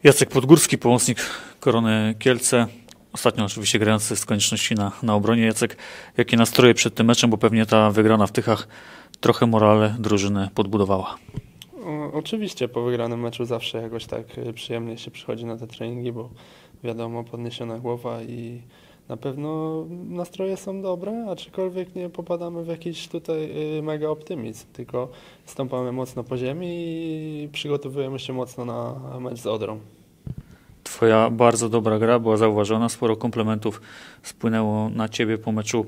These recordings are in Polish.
Jacek Podgórski, pomocnik Korony Kielce. Ostatnio oczywiście grający z konieczności na obronie. Jacek, jakie nastroje przed tym meczem, bo pewnie ta wygrana w Tychach trochę morale drużyny podbudowała. Oczywiście po wygranym meczu zawsze jakoś tak przyjemnie się przychodzi na te treningi, bo wiadomo, podniesiona głowa i na pewno nastroje są dobre, aczkolwiek nie popadamy w jakiś tutaj mega optymizm, tylko stąpamy mocno po ziemi i przygotowujemy się mocno na mecz z Odrą. Twoja bardzo dobra gra była zauważona, sporo komplementów spłynęło na ciebie po meczu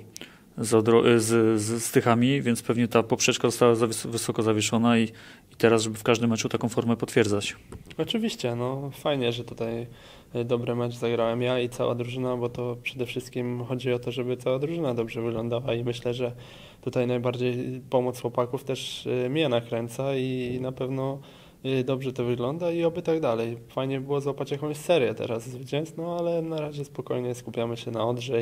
z Tychami, więc pewnie ta poprzeczka została wysoko zawieszona i teraz, żeby w każdym meczu taką formę potwierdzać. Oczywiście, no fajnie, że tutaj dobry mecz zagrałem ja i cała drużyna, bo to przede wszystkim chodzi o to, żeby cała drużyna dobrze wyglądała i myślę, że tutaj najbardziej pomoc chłopaków też mnie nakręca i na pewno dobrze to wygląda i oby tak dalej. Fajnie było złapać jakąś serię teraz zwycięstw, no ale na razie spokojnie skupiamy się na Odrze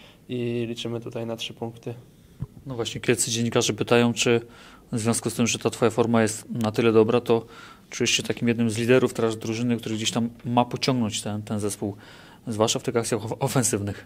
i liczymy tutaj na 3 punkty. No właśnie, kielscy dziennikarze pytają, czy w związku z tym, że ta twoja forma jest na tyle dobra, to czujesz się takim jednym z liderów teraz drużyny, który gdzieś tam ma pociągnąć ten zespół, zwłaszcza w tych akcjach ofensywnych.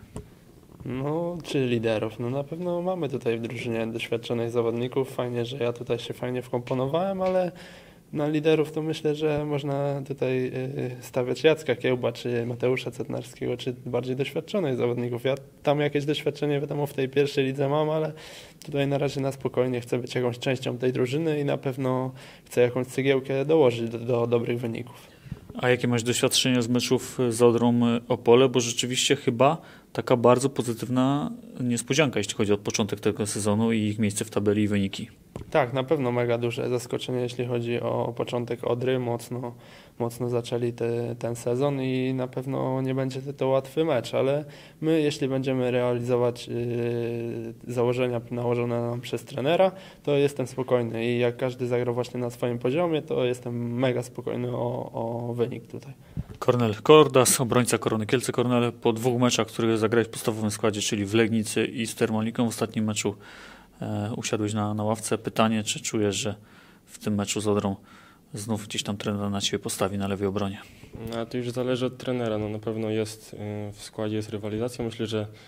No, czy liderów? No na pewno mamy tutaj w drużynie doświadczonych zawodników. Fajnie, że ja tutaj się fajnie wkomponowałem, ale na liderów to myślę, że można tutaj stawiać Jacka Kiełba, czy Mateusza Cetnarskiego, czy bardziej doświadczonych zawodników. Ja tam jakieś doświadczenie wiadomo w tej pierwszej lidze mam, ale tutaj na razie na spokojnie chcę być jakąś częścią tej drużyny i na pewno chcę jakąś cegiełkę dołożyć do dobrych wyników. A jakie masz doświadczenie z meczów z Odrą Opole? Bo rzeczywiście chyba taka bardzo pozytywna niespodzianka, jeśli chodzi o początek tego sezonu i ich miejsce w tabeli i wyniki. Tak, na pewno mega duże zaskoczenie, jeśli chodzi o początek Odry. Mocno zaczęli ten sezon i na pewno nie będzie to łatwy mecz, ale my, jeśli będziemy realizować założenia nałożone nam przez trenera, to jestem spokojny i jak każdy zagra właśnie na swoim poziomie, to jestem mega spokojny o wynik tutaj. Kornel Kordas, obrońca Korony Kielce. Kornel, po 2 meczach, które zagrałeś w podstawowym składzie, czyli w Legnicy i z Termaliką, w ostatnim meczu usiadłeś na ławce. Pytanie, czy czujesz, że w tym meczu z Odrą znów gdzieś tam trener na ciebie postawi na lewej obronie? No, to już zależy od trenera. No, na pewno jest w składzie jest rywalizacja. Myślę,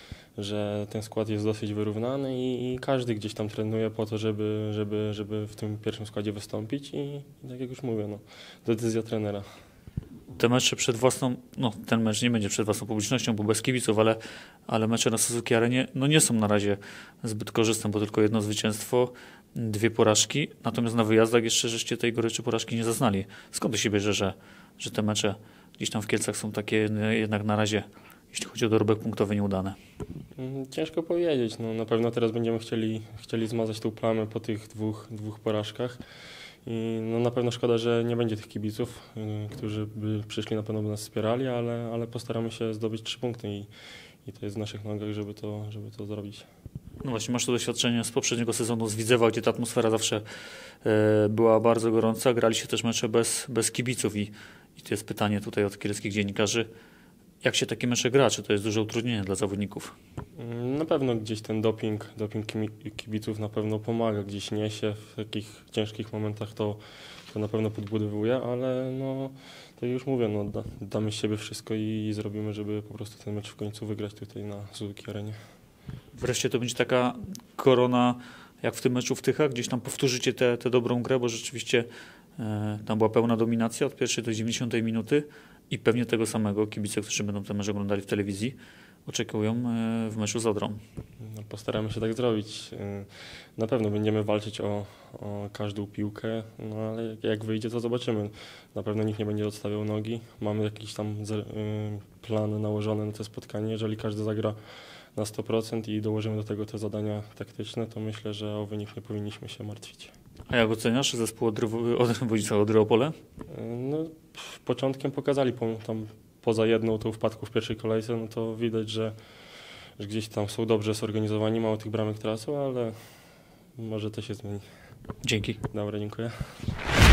że ten skład jest dosyć wyrównany i każdy gdzieś tam trenuje po to, żeby w tym pierwszym składzie wystąpić i tak jak już mówię, no, decyzja trenera. Te mecze przed własną, no ten mecz nie będzie przed własną publicznością, bo bez kibiców, ale mecze na Suzuki Arenie no nie są na razie zbyt korzystne, bo tylko 1 zwycięstwo, 2 porażki, natomiast na wyjazdach jeszcze żeście tej goryczy porażki nie zaznali. Skąd to się bierze, że te mecze gdzieś tam w Kielcach są takie jednak na razie, jeśli chodzi o dorobek punktowy, nieudane? Ciężko powiedzieć. No, na pewno teraz będziemy chcieli zmazać tą plamę po tych dwóch porażkach. I no na pewno szkoda, że nie będzie tych kibiców, którzy by przyszli, na pewno by nas wspierali, ale postaramy się zdobyć 3 punkty i to jest w naszych nogach, żeby to zrobić. No właśnie, masz to doświadczenie z poprzedniego sezonu z Widzewa, gdzie ta atmosfera zawsze była bardzo gorąca. Graliście też mecze bez kibiców i to jest pytanie tutaj od kieleckich dziennikarzy. Jak się takie mecze gra? Czy to jest duże utrudnienie dla zawodników? Na pewno gdzieś ten doping kibiców na pewno pomaga, gdzieś niesie w takich ciężkich momentach to na pewno podbudowuje, ale no to już mówię, no damy z siebie wszystko i zrobimy, żeby po prostu ten mecz w końcu wygrać tutaj na Suzuki Arenie. Wreszcie to będzie taka korona jak w tym meczu w Tychach, gdzieś tam powtórzycie tę dobrą grę, bo rzeczywiście tam była pełna dominacja od pierwszej do 90 minuty i pewnie tego samego kibice, którzy będą ten mecz oglądali w telewizji, oczekują w meczu z Odrą. No, postaramy się tak zrobić. Na pewno będziemy walczyć o każdą piłkę, no ale jak wyjdzie, to zobaczymy. Na pewno nikt nie będzie odstawiał nogi. Mamy jakiś tam plan nałożony na to spotkanie. Jeżeli każdy zagra na 100% i dołożymy do tego te zadania taktyczne, to myślę, że o wynik nie powinniśmy się martwić. A jak oceniasz zespół Odry Opole? No, początkiem pokazali tam poza jedną tą wpadką w pierwszej kolejce, no to widać, że gdzieś tam są dobrze zorganizowani, mało tych bramek tracą, ale może to się zmieni. Dzięki. Dobra, dziękuję.